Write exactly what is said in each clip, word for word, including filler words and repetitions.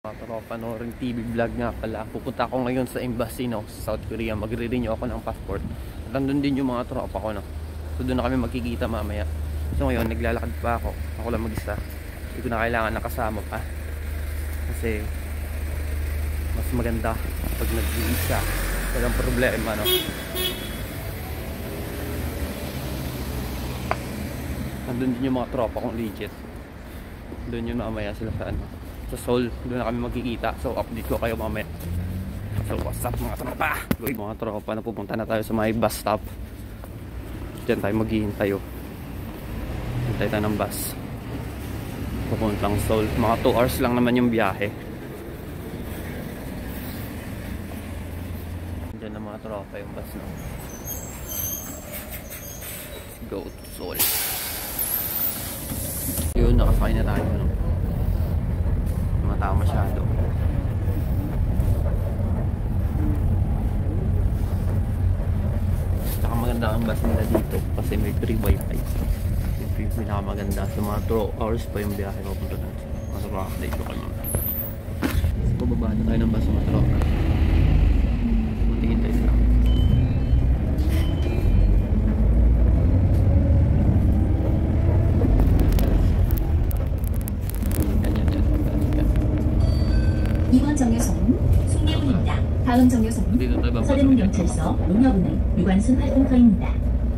Mga tropa, panoorin T V vlog nga pala. Pupunta ako ngayon sa embassy, no, sa South Korea. Magre-renew ako ng passport. At nandun din yung mga tropa ko, no. So doon na kami magkikita mamaya. So ngayon, naglalakad pa ako. Ako lang mag-isa. Hindi ko na kailangan nakasama pa. Kasi mas maganda pag nag-isa. Walang problema, no. Nandun din yung mga tropa kong legit. Doon yung mamaya sila sa ano, sa Seoul. Doon na kami magkikita. So update ko kayo mamaya. So what's up mga tropa? Mga tropa, na pupunta na tayo sa may bus stop. Diyan tayo maghihintay, oh. Hintay tayo ng bus papuntang Seoul. Mga two hours lang naman yung biyahe. Diyan na mga tropa yung bus, no. Let's go to Seoul. Yun, nakasakay na tayo, no. Mga tao masyado. Saka maganda ang bus nila dito kasi may free wifi. Yung free pinakamaganda. Sa mga two hours pa yung biyahe papunta na. Masok ako update ko kayo. So pababa na tayo ng bus mga tropa. Matingin tayo lang. 이번 정류소는 송내문입니다. 다음 정류소는 서대문 경찰서 농협은행 유관순 활동터입니다.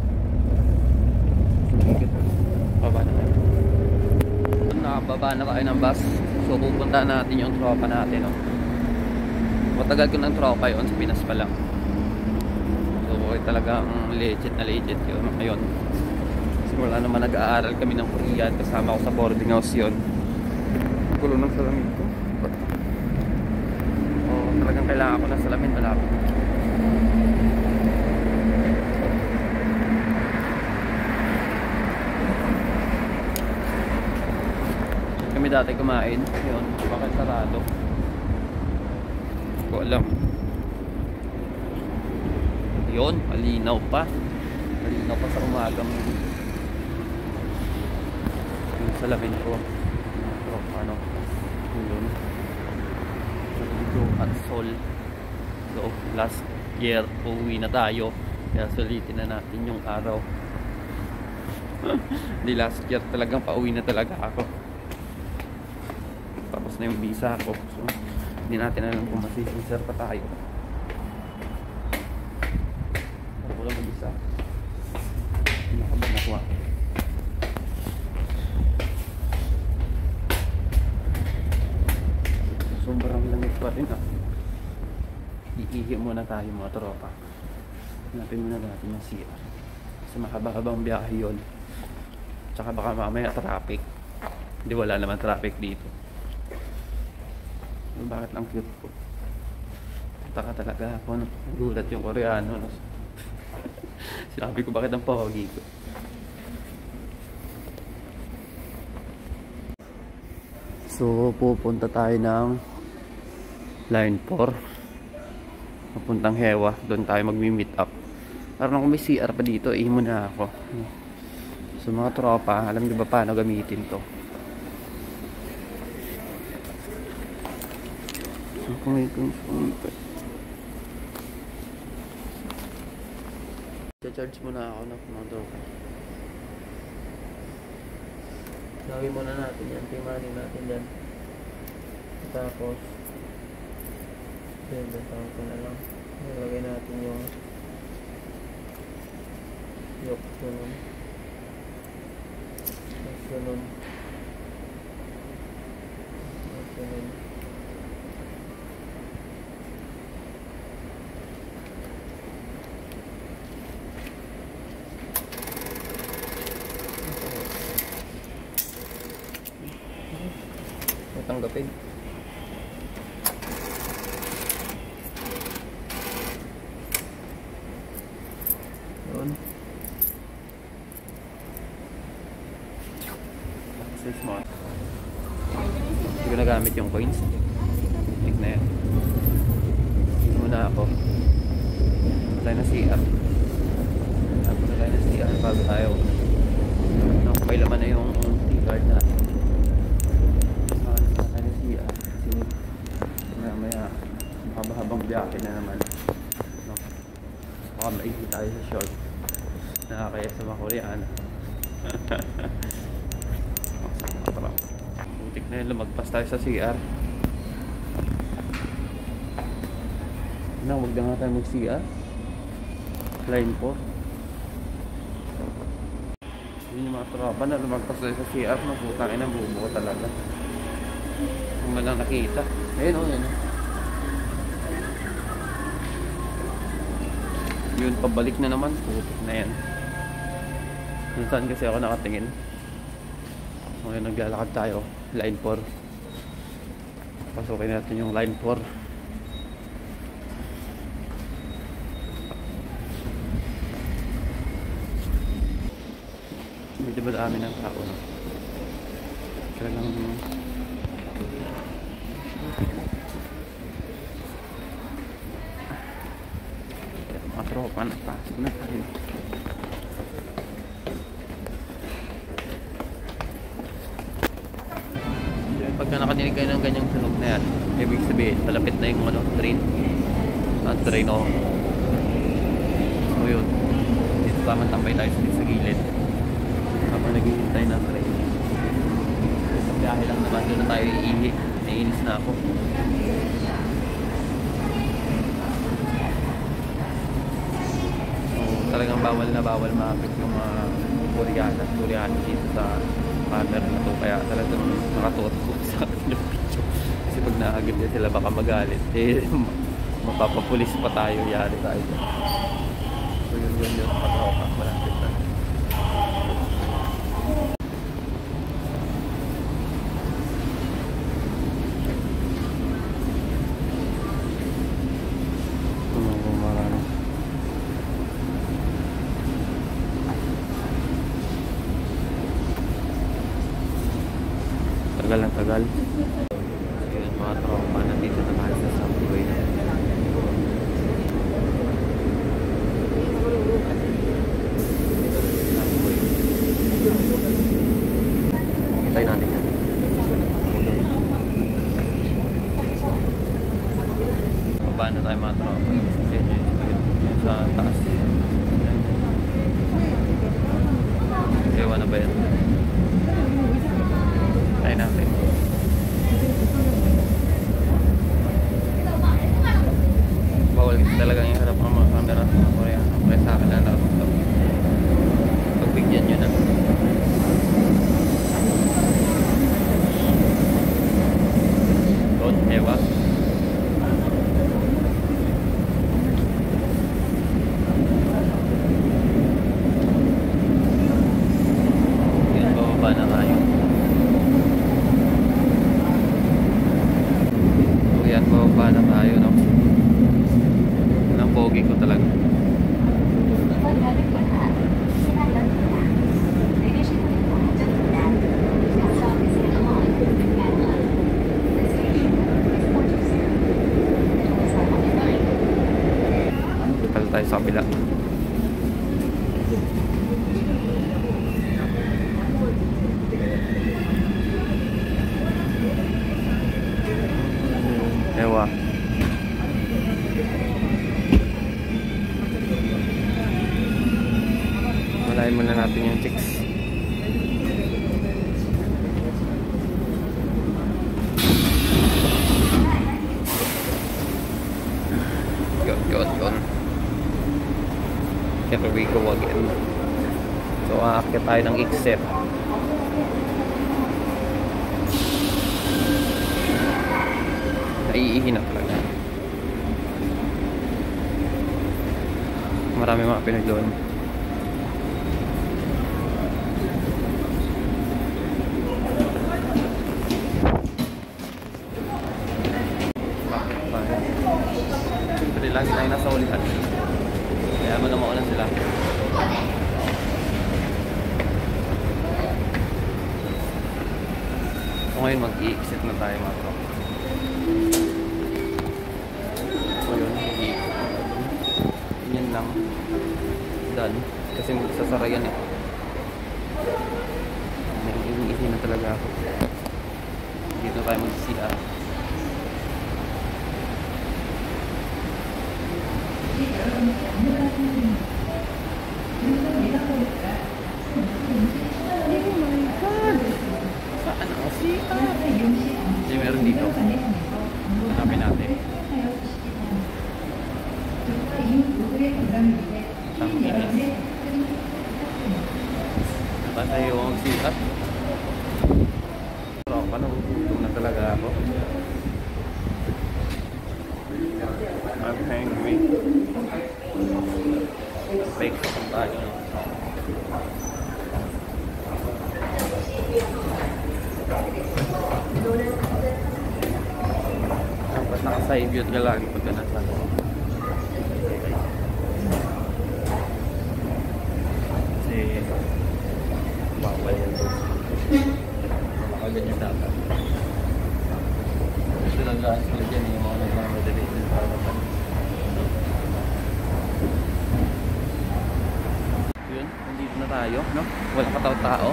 Baba na tayo. Nakababa na tayo ng bus. So pupunta natin yung tropa natin, no? Matagal ko ng tropa yun, sa Pinas pa lang. So okay, talagang legit na legit yun ngayon. Kasi wala naman, nag-aaral kami ng Korean. Kasama ko sa boarding house yun. Gulo ng salamin ko. Talagang kailangan ko ng salamin, malapit. Kami dati kumain yun, bakit sarado? Hindi ko alam. Yun, malinaw pa. Malinaw pa sa umagang yung salamin ko. Pero ano, yun at Seoul. So last year uuwi na tayo, kaya sulitin na natin yung araw. Di last year talagang pauwi na talaga ako. Tapos na yung visa ko, so hindi natin alam kung masisisir pa tayo. Ako lang mag-isa. Hindi na kami nakuha. Sobrang lamig pa rin, ah. Iihi muna tayo mga tropa. Hanapin muna natin yung C R. Kasi mahaba-habang biyahe yun. Tsaka baka mamaya traffic. Hindi, wala naman traffic dito. Bakit lang cute po? Taka talaga ako, no? Gulat yung Koreano, no? Sinabi ko bakit ang pogi ko. So pupunta tayo ng Line four papuntang Hewa. Doon tayo magmi-meet up. Parang kung may C R pa dito, ihi muna ako. So mga tropa, alam niyo ba paano gamitin to? So kung may kung pumunta, charge muna ako ng mga tropa. Lagay muna natin yan, timani natin yan. Tapos bentahan ko na lang. Nilagay natin yung yok, ganun. Ganun. Ganun. Tanggapin. Yun. Say smart. Hindi ko nagamit yung coins. Tik na yan. Hindi muna ako. Patay na C R. Patay na C R bago tayo. May laman na yung card na. mamaya mahaba-habang biyahe na naman, no? Baka maigi tayo sa short nakakaya sa mga Koreano. Butik na yun, lumagpas tayo sa C R na, huwag na nga tayo mag C R line four. Yun yung mga tropa na lumagpas tayo sa C R, no? Putang ina, bubuo talaga kung man lang nakita. Ayun o, yun o. Yun, pabalik na naman. Putik na yan. Kung saan kasi ako nakatingin. Ngayon naglalakad tayo. Line four. Pasukin natin yung line four. Medyo madami ng tao, no? Talagang mga tropa na pasok na tayo. Pagka nakadinig kayo ng ganyang tunog na yan, ibig sabihin malapit na yung ano, train at train o. So yun, dito tamang tambay tayo sa gilid habang naghihintay na train. Sa biyahe lang naman, doon na tayo iihi. Naiinis na ako. Talagang bawal na bawal maapit yung mga Koreana Koreana dito sa camera na to, kaya talagang nakatuot ko sa yung video kasi pag naagad din sila baka magalit eh mapapapulis pa tayo, yari tayo. So yun yun yun, patawa malapit na. Tagal ng tagal. Ayun, mga tropa nandito na tayo sa subway. Subway. Hintay natin yan. Baba na tayo mga tropa. Ayun, sa taas. Ewan na ba yan? Tayo natin. Bawal talaga yung harap ng mga camera sa mga Koreano. Kaya sa akin na lang ito. Pagbigyan nyo na. Doon, ewa. Yan, bababa na tayo. Yan, bababa na tayo, no? Ang pogi ko talaga. Total tayo sa kabila. Ewa. Malayin muna natin yung chicks. Yun, yun, yun. Here we go again. So, aakyat tayo ng exit. Naiihinap talaga. Marami mga Pinoy doon. Siyempre lagi tayo nasa ulihan. Kaya mo na mauna sila. So ngayon mag-i-exit na tayo mga bro. So yun, mag-i-exit na tayo. Yan lang. Done. Kasi magsasara yan eh. Naiihi na talaga ako. Dito tayo mag-C R. Hanapin natin. Ang inis. Basta yung sikat. Pero ako, nagugutom na talaga ako. I'm hungry. Bake sa tayo. Dapat naka-side view ka lagi pagka nasa kasi bawal yan nakaganyan dapat ito lang gas ko dyan yung mga nagmamadali yun, nandito na tayo, no? Walang kataw-tao.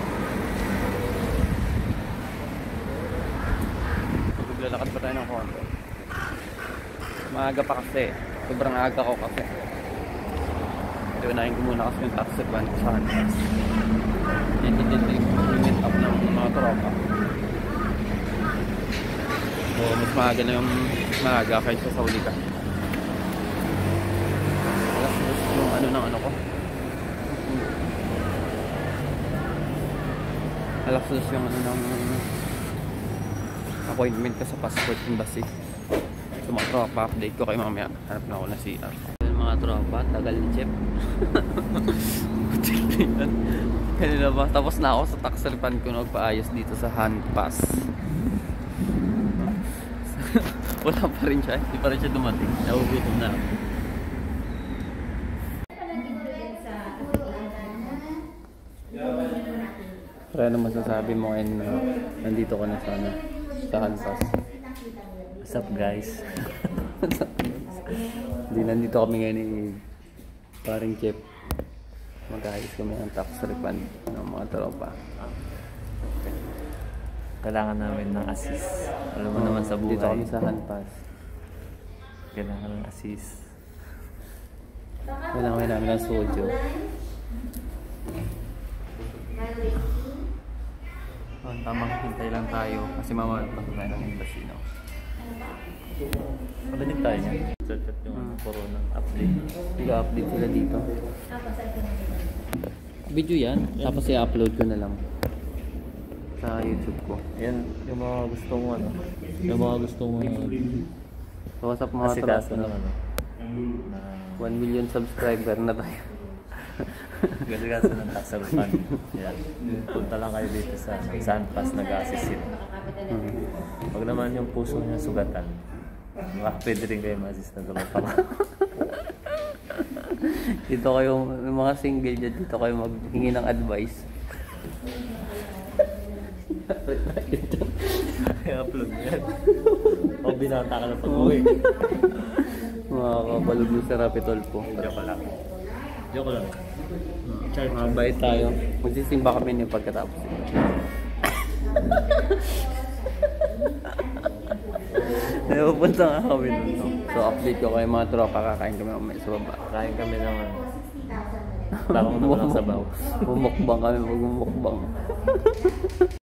Lalakad pa tayo ng konti. Maaga pa kasi. Sobrang aga ko kasi. Ito unahin ko muna kasi yung taxi van ko sa Hanpas. Dito dito yung meet up ng mga tropa. So mas maaga na yung maaga kaysa sa uli ka. Alas yung ano ng ano ko. Alas yung ano ng appointment ko sa passport embassy. So mga tropa, update ko kayo mamaya. Hanap na ako na C R. Mga tropa, tagal ni Chef. Kanina ba? Tapos na ako sa taxerpan ko nagpaayos dito sa Hanpas. Wala pa rin siya. Hindi pa rin siya dumating. Nagugutom na ako. Pero ano masasabi mo ngayon na nandito ka na sana? Sa Hanpas. What's up guys? Hindi, nandito kami ngayon ni paring Chef. Mag-ayos kami ng tax refund ng mga tropa. Kailangan namin ng assist. Alam mo naman sa buhay. Dito kami sa Hanpas. Kailangan ng assist. Kailangan namin ng sojo. Oh, tamang hintay lang tayo kasi mamaya pa tayo ng embassy, no? Kabinig tayo niya. Chat-chat yung hmm. corona update. Nag-update sila dito. Video yan, tapos i-upload ko na lang sa YouTube ko. Yan, yung mga gusto mo ano. Yung mga gusto mo so what's up mga tropa na ano. Na one million subscriber na tayo. Gasa-gasa ng tax refund. Yan. Punta lang kayo dito sa Hanpas, nag-assist sila. Hmm. Pag naman yung puso niya sugatan, baka pwede rin kayo ma-assist na tropa. Dito kayo, yung mga single dyan, dito kayo maghingi ng advice. I-upload mo yan. O binata ka na pag-uwi. Mga kabalog mo sa Rapitol po. Joke lang. Joke lang. Mabait tayo. Magsisimba kami niyo pagkatapos. Napupunta nga kami dun. No? So update ko kayo mga tropa, kakain kami mamaya sa baba. Kain kami naman. Parang naman lang sabaw. Bumukbang kami, mag-bumukbang.